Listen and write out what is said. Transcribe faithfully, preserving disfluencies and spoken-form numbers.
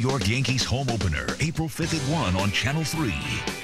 York Yankees home opener, April fifth at one on Channel three.